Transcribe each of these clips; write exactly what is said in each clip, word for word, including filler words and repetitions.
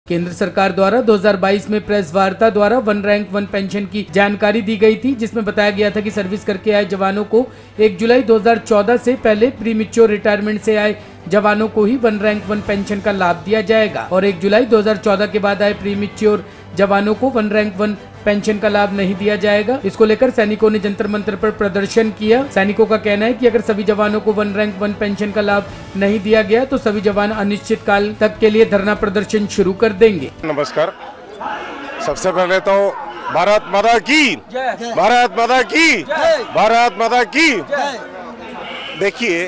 केंद्र सरकार द्वारा दो हज़ार बाईस में प्रेस वार्ता द्वारा वन रैंक वन पेंशन की जानकारी दी गई थी, जिसमें बताया गया था कि सर्विस करके आए जवानों को एक जुलाई दो हज़ार चौदह से पहले प्रीमिच्योर रिटायरमेंट से आए जवानों को ही वन रैंक वन पेंशन का लाभ दिया जाएगा और एक जुलाई दो हज़ार चौदह के बाद आए प्रीमिच्योर जवानों को वन रैंक वन पेंशन का लाभ नहीं दिया जाएगा। इसको लेकर सैनिकों ने जंतर मंतर पर प्रदर्शन किया। सैनिकों का कहना है कि अगर सभी जवानों को वन रैंक वन पेंशन का लाभ नहीं दिया गया तो सभी जवान अनिश्चित काल तक के लिए धरना प्रदर्शन शुरू कर देंगे। नमस्कार। सबसे पहले तो भारत माता की, भारत माता की, भारत माता की। देखिए,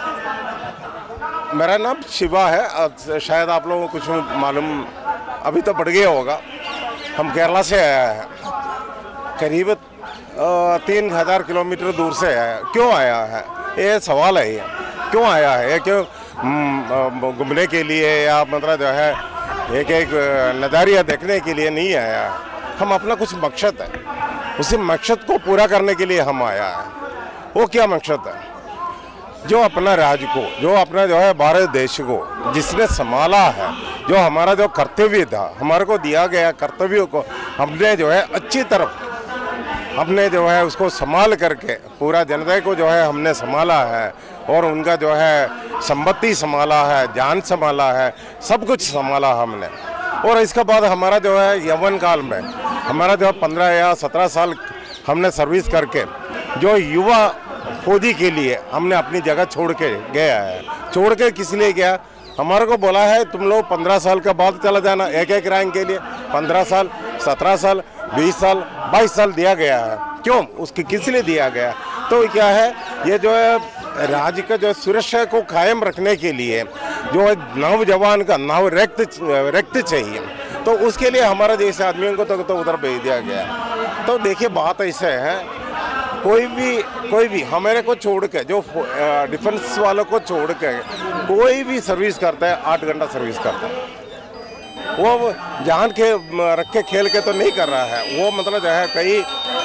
मेरा नाम शिवा है, शायद आप लोगों को कुछ मालूम अभी तो बढ़ गया होगा। हम केरला से आया है, करीब तीन हजार किलोमीटर दूर से आया है। क्यों आया है ये सवाल है, ये क्यों आया है, ये क्यों घूमने के लिए या मतलब जो है एक एक नज़ारिया देखने के लिए नहीं आया है। हम अपना कुछ मकसद है, उसी मकसद को पूरा करने के लिए हम आया है। वो क्या मकसद है? जो अपना राज्य को, जो अपना जो है भारत देश को जिसने संभाला है, जो हमारा जो कर्तव्य था, हमारे को दिया गया कर्तव्यों को हमने जो है अच्छी तरफ हमने जो है उसको संभाल करके पूरा जनता को जो है हमने संभाला है और उनका जो है संपत्ति संभाला है, जान संभाला है, सब कुछ संभाला हमने। और इसके बाद हमारा जो है यौवन काल में हमारा जो है पंद्रह या सत्रह साल हमने सर्विस करके जो युवा फौजी के लिए हमने अपनी जगह छोड़ के गया है। छोड़ के किस लिए गया? हमारे को बोला है तुम लोग पंद्रह साल के बाद चला जाना, एक एक रैंक के लिए पंद्रह साल, सत्रह साल, बीस साल, बाईस साल दिया गया है। क्यों? उसके किस लिए दिया गया? तो क्या है, ये जो है राज्य का जो सुरक्षा को कायम रखने के लिए जो नौजवान का नव रक्त रक्त चाहिए, तो उसके लिए हमारा जैसे आदमियों को तो, तो उधर भेज दिया गया। तो देखिए, बात ऐसे है, कोई भी कोई भी हमारे को छोड़ के, जो डिफेंस वालों को छोड़ के कोई भी सर्विस करता है, आठ घंटा सर्विस करता है। वो जान के रख के खेल के तो नहीं कर रहा है। वो मतलब जो है कई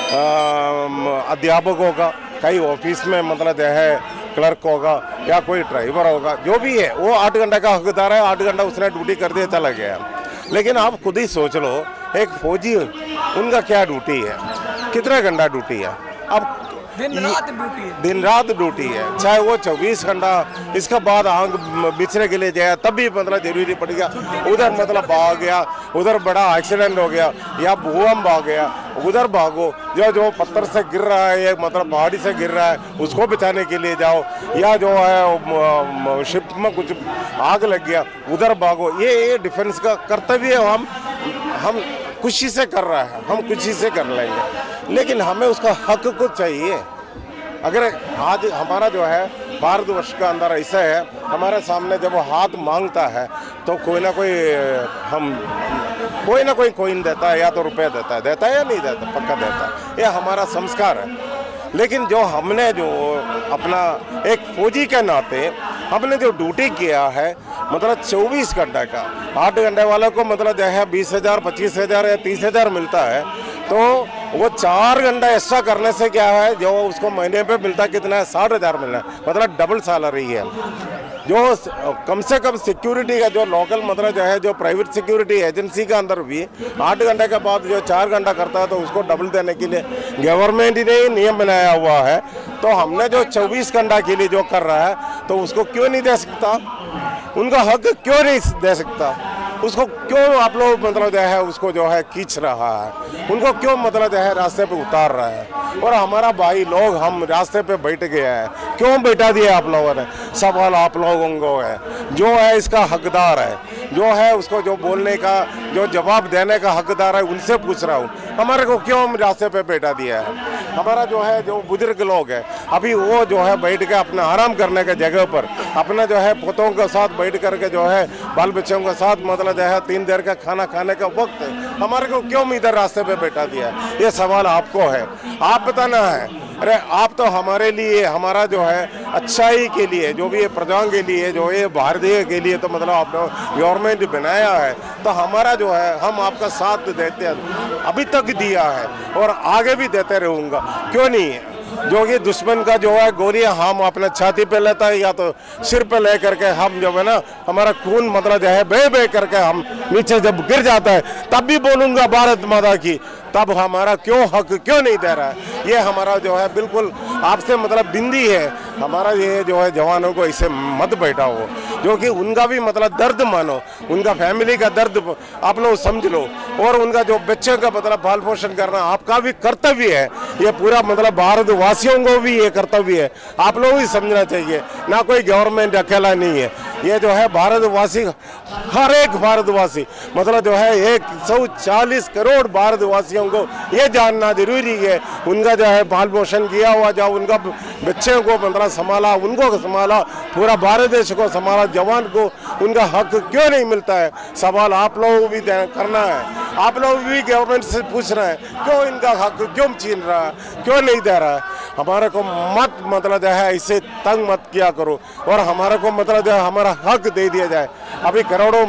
अध्यापक होगा, कई ऑफिस में मतलब जो है क्लर्क होगा या कोई ड्राइवर होगा, जो भी है वो आठ घंटे का हकदार है। आठ घंटा उसने ड्यूटी कर दिया, चला गया। लेकिन आप खुद ही सोच लो, एक फौजी उनका क्या ड्यूटी है, कितना घंटा ड्यूटी है? अब दिन रात ड्यूटी है, दिन रात ड्यूटी है, चाहे वो चौबीस घंटा। इसके बाद आंख बिछने के लिए जाए तब भी मतलब जरूरी पड़ गया, उधर मतलब भाग गया, उधर बड़ा एक्सीडेंट हो गया या भूकंप आ गया, उधर भागो। जो जो पत्थर से गिर रहा है, मतलब पहाड़ी से गिर रहा है, उसको बचाने के लिए जाओ, या जो है शिप में कुछ आग लग गया, उधर भागो। ये ये डिफेंस का कर्तव्य हम हम खुशी से कर रहा है, हम खुशी से कर लेंगे, लेकिन हमें उसका हक को चाहिए। अगर आज हमारा जो है भारतवर्ष का अंदर ऐसा है, हमारे सामने जब वो हाथ मांगता है तो कोई ना कोई हम कोई ना कोई कोइन देता है या तो रुपया देता है, देता है या नहीं देता, पक्का देता है। ये हमारा संस्कार है। लेकिन जो हमने जो अपना एक फौजी के नाते हमने जो ड्यूटी किया है, मतलब चौबीस घंटे का, आठ घंटे वालों को मतलब जो है बीस हजार पच्चीस हजार या तीस हजार मिलता है, तो वो चार घंटा एक्स्ट्रा करने से क्या है, जो उसको महीने पे मिलता कितना है, साठ हजार मिलना है, मतलब डबल सैलरी है। जो कम से कम सिक्योरिटी का जो लोकल मतलब जो है जो प्राइवेट सिक्योरिटी एजेंसी का अंदर भी आठ घंटे के बाद जो चार घंटा करता है, तो उसको डबल देने के लिए गवर्नमेंट ने नियम बनाया हुआ है। तो हमने जो चौबीस घंटा के लिए जो कर रहा है, तो उसको क्यों नहीं दे सकता? उनका हक क्यों नहीं दे सकता? उसको क्यों आप लोग मतलब जो है उसको जो है खींच रहा है, उनको क्यों मतलब जो है रास्ते पे उतार रहा है? और हमारा भाई लोग हम रास्ते पे बैठ गए हैं, क्यों बैठा दिया आप लोगों ने? सवाल आप लोगों को है, जो है इसका हकदार है, जो है उसको जो बोलने का, जो जवाब देने का हकदार है, उनसे पूछ रहा हूँ, हमारे को क्यों रास्ते पे बैठा दिया है? हमारा जो है जो बुजुर्ग लोग है, अभी वो जो है बैठ के अपना आराम करने के जगह पर अपना जो है पोतों के साथ बैठ करके जो है बाल बच्चों के साथ मतलब जो है तीन देर का खाना खाने का वक्त है, हमारे को क्यों इधर रास्ते पे बैठा दिया? ये सवाल आपको है, आप बताना है। अरे आप तो हमारे लिए, हमारा जो है अच्छाई के लिए, जो भी प्रजाओं के लिए, जो ये भारतीय के लिए तो मतलब आपने गवर्नमेंट बनाया है, तो हमारा जो है हम आपका साथ देते हैं, अभी तक दिया है और आगे भी देते रहूँगा। क्यों नहीं है? जो कि दुश्मन का जो है गोलियां हम अपने छाती पे लेता है या तो सिर पे ले करके हम जो है ना हमारा खून मतलब जो है बह बह करके हम नीचे जब गिर जाता है तब भी बोलूँगा भारत माता की, तब हमारा क्यों हक क्यों नहीं दे रहा है। ये हमारा जो है बिल्कुल आपसे मतलब बिंदी है, हमारा ये जो है जवानों को इसे मत बैठा हो, जो कि उनका भी मतलब दर्द मानो, उनका फैमिली का दर्द आप लोग समझ लो, और उनका जो बच्चे का मतलब पाल पोषण करना आपका भी कर्तव्य है। ये पूरा मतलब भारतवासियों को भी ये कर्तव्य है, आप लोग ही समझना चाहिए, ना कोई गवर्नमेंट अकेला नहीं है। ये जो है भारतवासी, हर एक भारतवासी मतलब जो है एक सौ चालीस करोड़ भारतवासियों को ये जानना जरूरी है, उनका जो है पाल पोषण किया हुआ, जो उनका बच्चों को मतलब संभाला, उनको संभाला, पूरा भारत देश को संभाला, जवान को उनका हक क्यों नहीं मिलता है। सवाल आप लोगों को भी करना है, आप लोग भी गवर्नमेंट से पूछ रहे हैं क्यों इनका हक क्यों छीन रहा है, क्यों नहीं दे रहा है। हमारे को मत मतलब जो है इसे तंग मत किया करो, और हमारे को मतलब जो है हमारा हक दे दिया जाए। अभी करोड़ों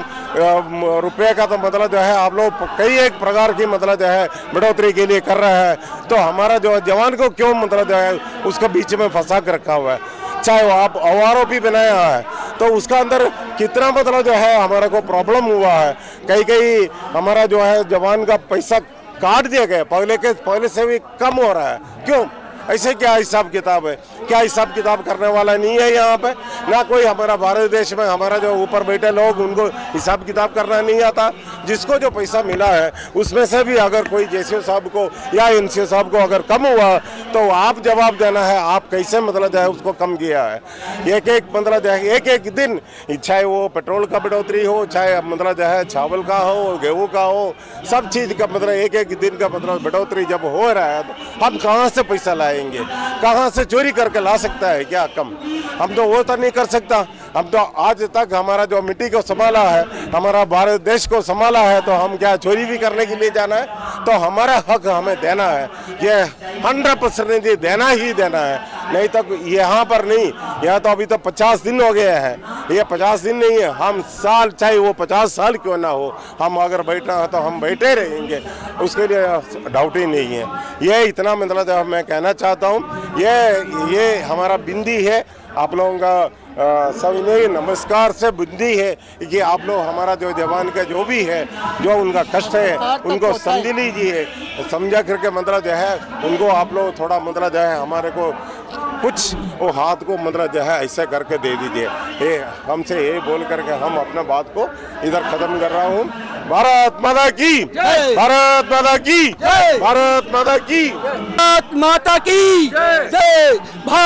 रुपए का तो मतलब जो है आप लोग कई एक प्रकार की मतलब जो है बढ़ोतरी के लिए कर रहे हैं, तो हमारा जो जवान को क्यों मतलब जो है उसको बीच में फंसा कर रखा हुआ है। चाहे वो आप आरोपी बनाया है तो उसका अंदर कितना मतलब जो है हमारे को प्रॉब्लम हुआ है, कई कई हमारा जो है जवान का पैसा काट दिया गया, पहले के पहले से भी कम हो रहा है। क्यों ऐसे क्या हिसाब किताब है? क्या हिसाब किताब करने वाला नहीं है यहाँ पे, ना कोई हमारा भारत देश में हमारा जो ऊपर बैठे लोग उनको हिसाब किताब करना नहीं आता। जिसको जो पैसा मिला है उसमें से भी अगर कोई जेसीओ साहब को या एनसीओ साहब को अगर कम हुआ तो आप जवाब देना है, आप कैसे मतलब जो है उसको कम किया है। एक एक मतलब जो है एक एक दिन, चाहे वो पेट्रोल का बढ़ोतरी हो, चाहे मतलब जो है चावल का हो, गेहूँ का हो, सब चीज़ का मतलब एक एक दिन का मतलब बढ़ोतरी जब हो रहा है तो हम कहाँ से पैसा लाए, कहां से चोरी करके ला सकता है क्या कम? हम तो वो तो नहीं कर सकता। हम तो आज तक हमारा जो मिट्टी को संभाला है, हमारा भारत देश को संभाला है, तो हम क्या चोरी भी करने के लिए जाना है? तो हमारा हक हमें देना है, ये हंड्रेड परसेंट देना ही देना है, नहीं तो यहाँ पर नहीं। यहाँ तो अभी तो पचास दिन हो गए हैं, ये पचास दिन नहीं है, हम साल, चाहे वो पचास साल क्यों ना हो, हम अगर बैठना है तो हम बैठे रहेंगे, उसके लिए डाउट ही नहीं है। ये इतना मतलब मैं कहना चाहता हूँ, ये ये हमारा बिंदी है, आप लोगों का सविनय नमस्कार से बुद्धि है कि आप लोग हमारा जो जवान का जो भी है, जो उनका कष्ट है उनको समझ लीजिए, समझा करके मतलब जो है उनको आप लोग थोड़ा मतलब जो है हमारे को कुछ वो हाथ को मतलब जो है ऐसे करके दे दीजिए। ये हमसे ये बोल करके हम अपना बात को इधर खत्म कर रहा हूँ। भारत माता की, भारत माता की, भारत माता की, भारत माता की जय,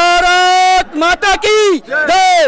भारत माता की जय।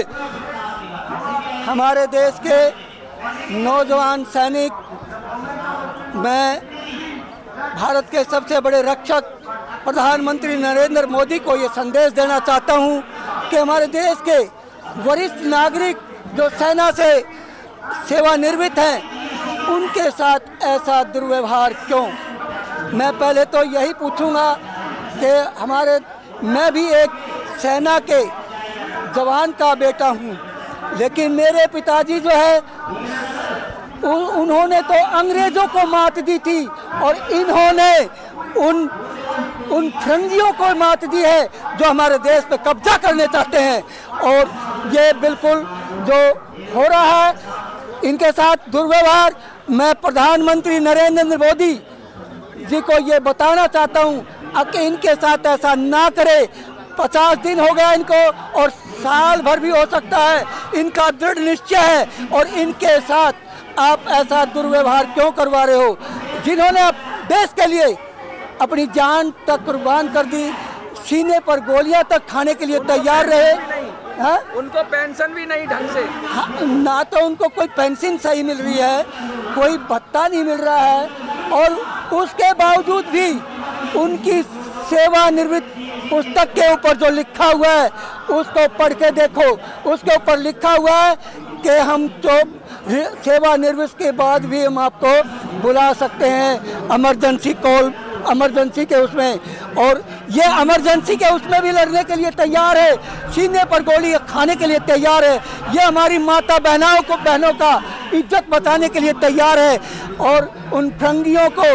हमारे देश के नौजवान सैनिक, मैं भारत के सबसे बड़े रक्षक प्रधानमंत्री नरेंद्र मोदी को ये संदेश देना चाहता हूँ कि हमारे देश के वरिष्ठ नागरिक जो सेना से सेवानिवृत्त हैं, उनके साथ ऐसा दुर्व्यवहार क्यों? मैं पहले तो यही पूछूंगा कि हमारे, मैं भी एक सेना के जवान का बेटा हूँ, लेकिन मेरे पिताजी जो है उन्होंने तो अंग्रेज़ों को मात दी थी, और इन्होंने उन उन फिरंगियों को मात दी है जो हमारे देश पे कब्जा करने चाहते हैं। और ये बिल्कुल जो हो रहा है इनके साथ दुर्व्यवहार, मैं प्रधानमंत्री नरेंद्र मोदी जी को ये बताना चाहता हूँ कि इनके साथ ऐसा ना करे। पचास दिन हो गया इनको, और साल भर भी हो सकता है, इनका दृढ़ निश्चय है, और इनके साथ आप ऐसा दुर्व्यवहार क्यों करवा रहे हो? जिन्होंने देश के लिए अपनी जान तक कुर्बान कर दी, सीने पर गोलियां तक खाने के लिए तैयार रहे, हाँ? उनको पेंशन भी नहीं ढंग से, हाँ, ना तो उनको कोई पेंशन सही मिल रही है, कोई भत्ता नहीं मिल रहा है, और उसके बावजूद भी उनकी सेवानिवृत्त पुस्तक के ऊपर जो लिखा हुआ है उसको पढ़ के देखो। उसके ऊपर लिखा हुआ है कि हम जो सेवानिवृत्त के बाद भी हम आपको बुला सकते हैं इमरजेंसी कॉल, इमरजेंसी के उसमें, और ये इमरजेंसी के उसमें भी लड़ने के लिए तैयार है, सीने पर गोली खाने के लिए तैयार है। ये हमारी माता बहनों को बहनों का इज्जत बचाने के लिए तैयार है, और उन फिरंगियों को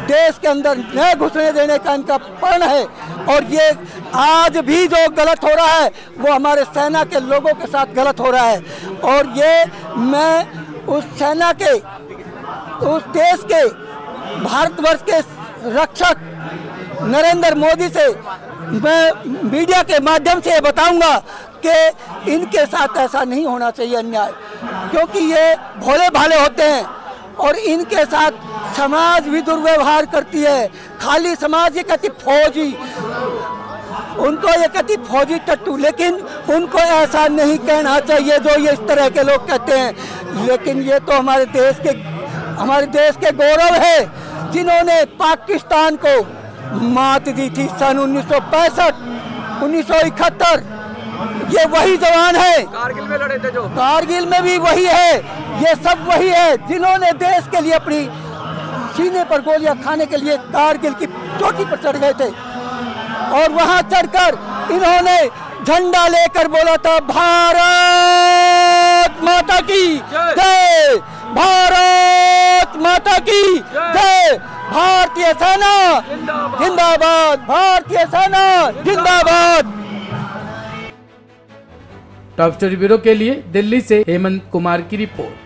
देश के अंदर न घुसने देने का इनका प्रण है। और ये आज भी जो गलत हो रहा है वो हमारे सेना के लोगों के साथ गलत हो रहा है। और ये मैं उस सेना के, उस देश के, भारतवर्ष के रक्षक नरेंद्र मोदी से मैं मीडिया के माध्यम से बताऊंगा कि इनके साथ ऐसा नहीं होना चाहिए अन्याय, क्योंकि ये भोले भाले होते हैं और इनके साथ समाज भी दुर्व्यवहार करती है। खाली समाज ये कहती फौजी, उनको ये कहती फौजी टट्टू, लेकिन उनको ऐसा नहीं कहना चाहिए जो ये इस तरह के लोग कहते हैं। लेकिन ये तो हमारे देश के हमारे देश के गौरव है, जिन्होंने पाकिस्तान को मात दी थी सन उन्नीस सौ पैंसठ उन्नीस सौ इकहत्तर। ये वही जवान है, कारगिल में लड़े थे जो, कारगिल में भी वही है। ये सब वही है जिन्होंने देश के लिए अपनी सीने पर गोलियां खाने के लिए कारगिल की चोटी पर चढ़ गए थे। और वहां चढ़कर इन्होंने झंडा लेकर बोला था भारत माता की जय, भारत माता की जय, भारतीय सेना जिंदाबाद, भारतीय सेना जिंदाबाद। टॉप स्टोरी ब्यूरो के लिए दिल्ली से हेमंत कुमार की रिपोर्ट।